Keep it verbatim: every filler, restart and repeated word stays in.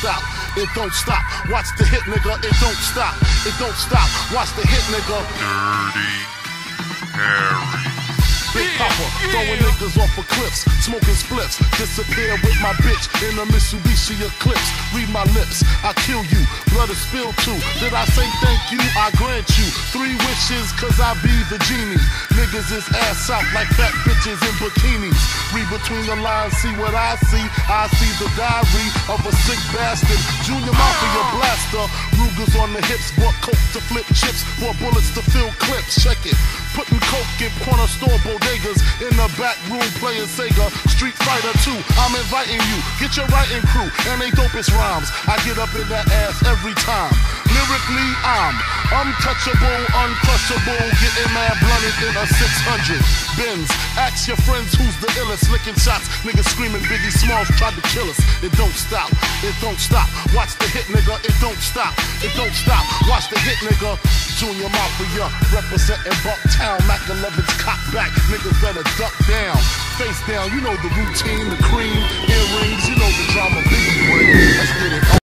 stop, it don't stop. Watch the hit, nigga, it don't stop, it don't stop. Watch the hit, nigga. Dirty Harry. Big Papa, throwing niggas off of cliffs, smoking spliffs, disappear with my bitch in a Mitsubishi Eclipse. Read my lips, I kill you, blood is spilled too. Did I say thank you? I grant you three wishes, cause I be the genie. Niggas is ass out like fat bitches in bikinis. Read between the lines, see what I see. I see the diary of a sick bastard. Junior Mafia blaster, Rugers on the hips, bought coke to flip chips, bought bullets to fill clips. Check it, putting coke in corner store bodegas, in the back room playing Sega Street Fighter two. I'm inviting you, get your writing crew, and they dopest rhymes. I get up in that ass every time. Lyrically, I'm untouchable, uncrushable, getting mad blunted in a six hundred Benz. Ask your friends who's the illest, licking shots, niggas screaming Biggie Smalls tried to kill us. It don't stop, it don't stop. Watch the hit, nigga, it don't stop, it don't stop. Watch the hit, nigga. Junior Mafia, representing Bucktown, Mac eleven's cock back, niggas better duck down, face down. You know the routine, the cream, earrings, you know the drama Biggie bring. Let's get it.